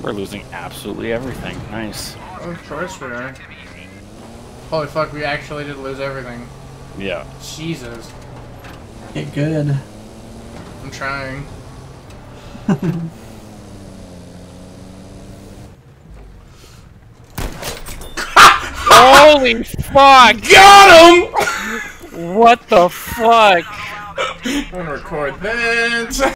We're losing absolutely everything. Nice. Of course we are. Holy fuck, we actually did lose everything. Yeah. Jesus. Get good. I'm trying. Holy fuck! Got him! What the fuck? I'm gonna record this.